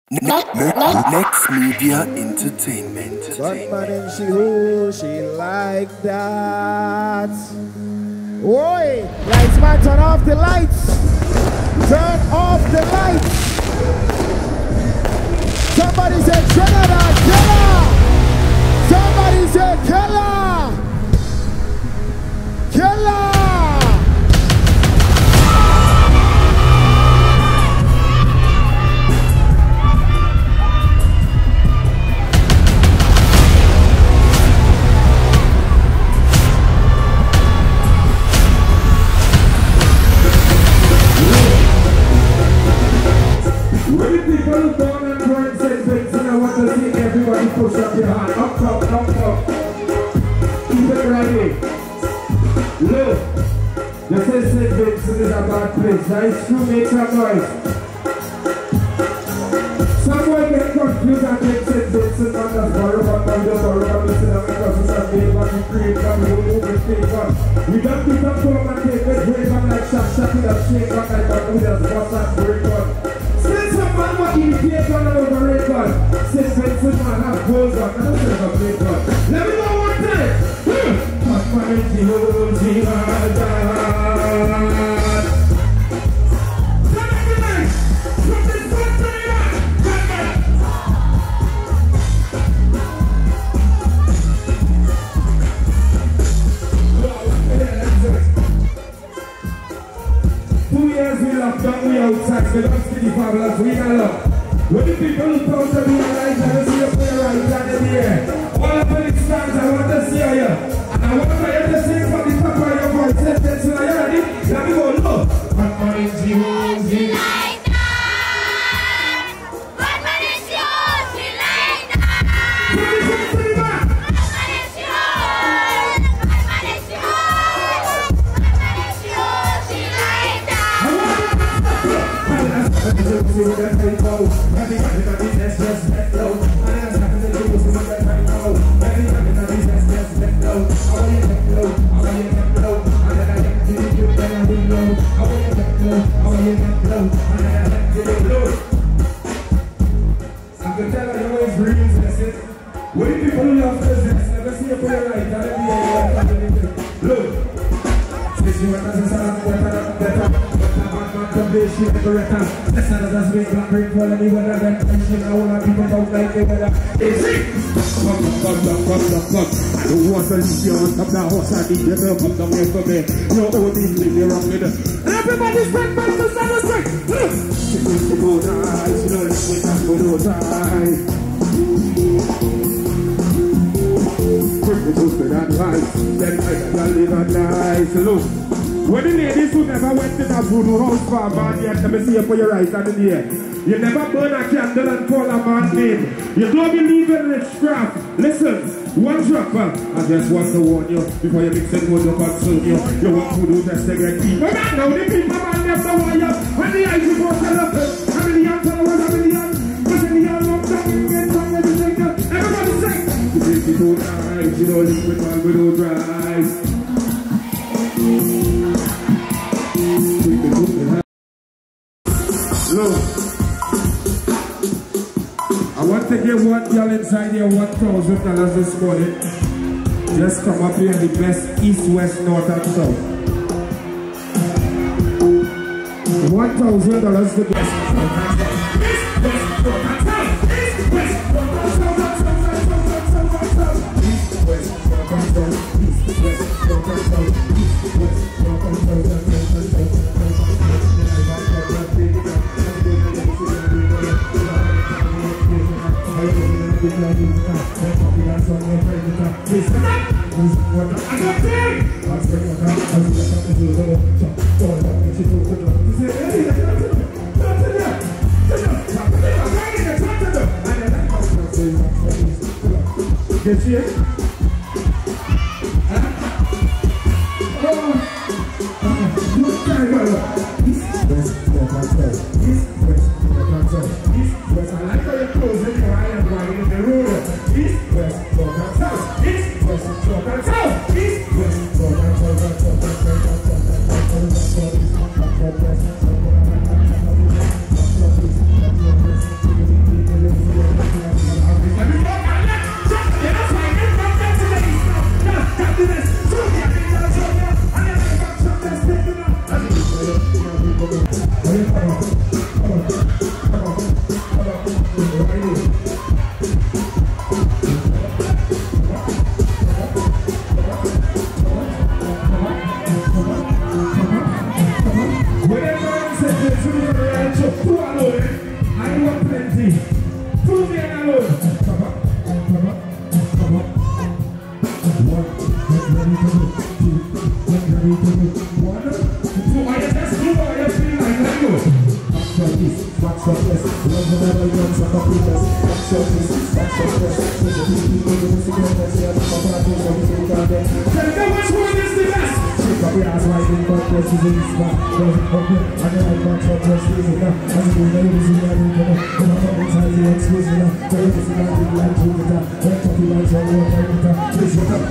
Next Media Entertainment. But man, and she like that. Oi, lights man, turn off the lights. Turn off the lights. Somebody say killer, killer. Somebody say killer. Killer. Everybody push up your hand, up top, up top. Keep it ready. Look, this is St. Vincent is a bad place. Nice crew, make some noise. Someone get confused and think St. Vincent on the borrow, but now the borrow, but listen, I'm because it's a big one, you create one, you move it, take one. We don't keep up to and take it, break on like shot in the shake, but like one who does what's that break on. Still some man what irritate on over record. St. Vincent man have goals on, I don't think of break on. Let me know one time. But mighty holds me hard. Come on, guys. From this one to the other. We locked down, we outside, we don't see the fabulous, we got love. When the people who come to realize that they see you play right down in the air. All of the stands, I want to see you. And I want for you to sing from the top of your voice. Let's you ready? Let me go, look. But my is you like that. But my is yours, you like that. Put it to the back. But my is yours. But my is yours. But my is yours, you like that. I can tell you always breathe. When people love business, never see a player like that. Look, since you want to say she never return. That's not as big black ring for anyone that then mention I want people don't like the weather. It's it! Come. I don't want to leave you on top now. I need you to come down here for me. You owe me, leave me wrong with it. And everybody's back to the street. She needs to go nice. You know this way time go no time. Bring the truth to that life. Then I can live a nice look. When the ladies who never went to that voodoo house for a man yet, let me see you for your right hand in the air. You never burn a candle and call a man name. You don't believe in witchcraft. Listen, one drop, I just want to warn you before you mix it with your consume you. You want voodoo just to get deep. But now the people man left the wire. And the eyes you go to love them. How many young followers, how many young? Because in the young love, don't get wrong, everything. Everybody sing. You take it too nice, you don't live with man with no drive. Look, I want to give one girl inside here $1,000 this morning. Just come up here, the best east, west, north, and south. $1,000 the best. East, west, north, and south. East, west, north, and south. East, west, north, and south. East, west, north, and south. East, west, north, and south. Get you? empty. 2 men alone. Come on. 1, get ready to go. 2, get ready to go. 1, 2, are you just moving? Are you feeling like that? Go. Back this, back this. Love the never young, suck up with us. Back this, back this. So the people do the cigarettes, they are the paparazzi, so we say that they. Tell them which one is the best. Shake up your ass right in, but this is in this spot. Doesn't help you, and then I'm back up, just use it now. As you do, now you see that you come up. Come up and tell you, excuse me now. Tell you to see that you like to get out. Don't talk you like to walk out with that. Please look up.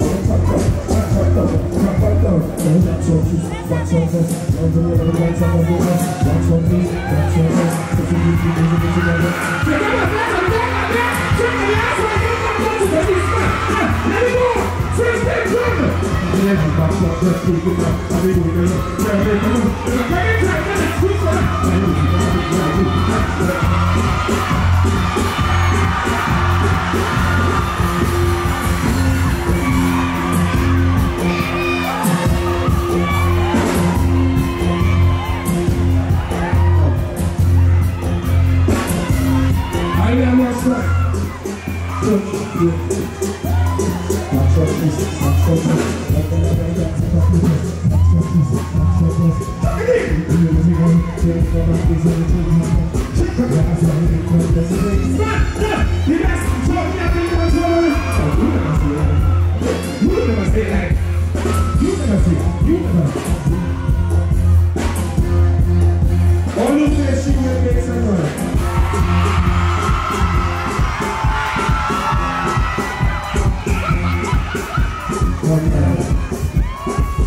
That's your piece, that's your best. Don't do it, that's your best. That's your piece, that's your best. If you need to do it together. Let me go! First day drum! Yeah, that's your best. Keep it up. I'll be doing it.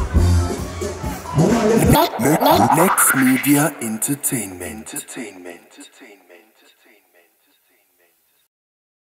Next Media Entertainment.